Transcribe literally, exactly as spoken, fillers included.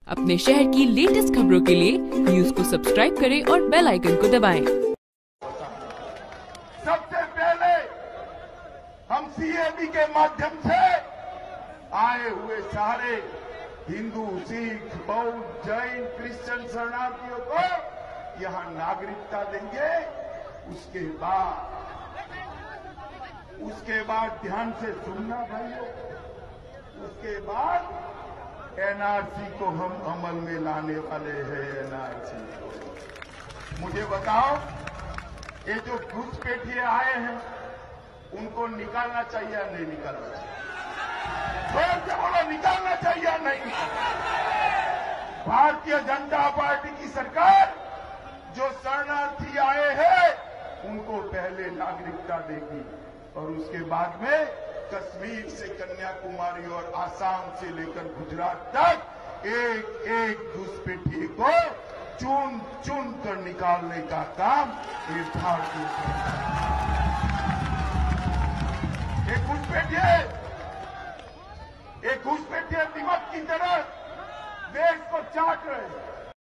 अपने शहर की लेटेस्ट खबरों के लिए न्यूज को सब्सक्राइब करें और बेल आइकन को दबाएं। सबसे पहले हम सीएबी के माध्यम से आए हुए सारे हिंदू, सिख, बौद्ध, जैन, क्रिश्चियन शरणार्थियों को यहां नागरिकता देंगे। उसके बाद उसके बाद ध्यान से सुनना भाइयों, उसके बाद एनआरसी को हम अमल में लाने वाले हैं। एनआरसी को मुझे बताओ, ये जो घुसपैठिए आए हैं उनको निकालना चाहिए या नहीं निकालना चाहिए? जोर से बोलो, निकालना चाहिए या नहीं? भारतीय जनता पार्टी की सरकार जो शरणार्थी आए हैं उनको पहले नागरिकता देगी और उसके बाद में कश्मीर से कन्याकुमारी और आसाम से लेकर गुजरात तक एक एक घुसपैठिए को चुन चुन कर निकालने का काम ये भारतीय एक घुसपैठिए एक घुसपैठिए दिमाग की तरह देश को चाट रहे हैं।